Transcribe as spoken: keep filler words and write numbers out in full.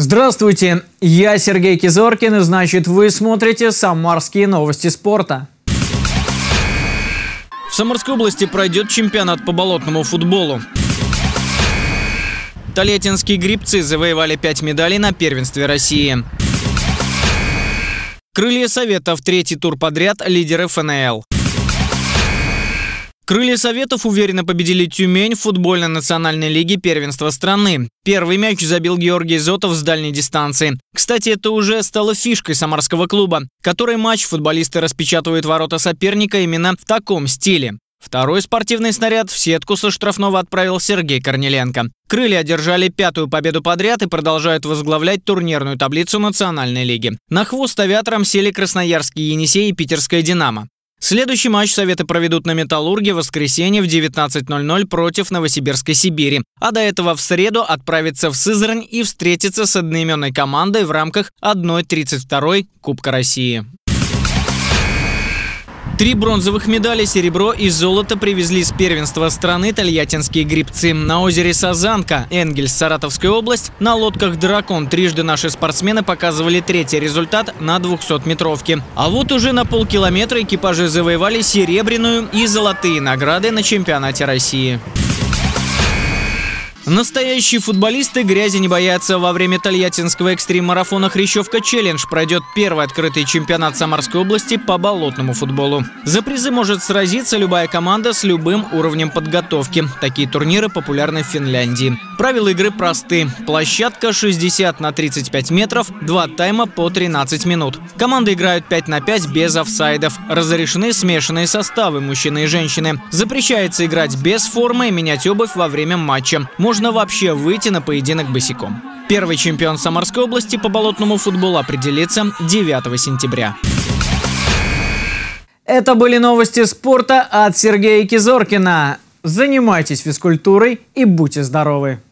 Здравствуйте, я Сергей Кизоркин, и значит вы смотрите «Самарские новости спорта». В Самарской области пройдет чемпионат по болотному футболу. Тольяттинские гребцы завоевали пять медалей на первенстве России. Крылья Советов третий тур подряд лидеры эф эн эл. Крылья Советов уверенно победили Тюмень в футбольной национальной лиге первенства страны. Первый мяч забил Георгий Зотов с дальней дистанции. Кстати, это уже стало фишкой самарского клуба. Который матч футболисты распечатывают ворота соперника именно в таком стиле. Второй спортивный снаряд в сетку со штрафного отправил Сергей Корниленко. Крылья одержали пятую победу подряд и продолжают возглавлять турнирную таблицу национальной лиги. На хвост авиаторам сели Красноярский Енисей и Питерская Динамо. Следующий матч Советы проведут на Металлурге в воскресенье в девятнадцать ноль ноль против Новосибирской Сибири. А до этого в среду отправятся в Сызрань и встретиться с одноименной командой в рамках одной тридцать второй Кубка России. Три бронзовых медали, серебро и золото привезли с первенства страны тольяттинские гребцы. На озере Сазанка, Энгельс, Саратовская область, на лодках «Дракон» трижды наши спортсмены показывали третий результат на двухсотметровке. А вот уже на полкилометра экипажи завоевали серебряную и золотые награды на чемпионате России. Настоящие футболисты грязи не боятся. Во время тольяттинского экстрим-марафона «Хрящевка Челлендж» пройдет первый открытый чемпионат Самарской области по болотному футболу. За призы может сразиться любая команда с любым уровнем подготовки. Такие турниры популярны в Финляндии. Правила игры просты. Площадка шестьдесят на тридцать пять метров, два тайма по тринадцать минут. Команды играют пять на пять без офсайдов. Разрешены смешанные составы мужчины и женщины. Запрещается играть без формы и менять обувь во время матча. Можно вообще выйти на поединок босиком. Первый чемпион Самарской области по болотному футболу определится девятого сентября. Это были новости спорта от Сергея Кизоркина. Занимайтесь физкультурой и будьте здоровы!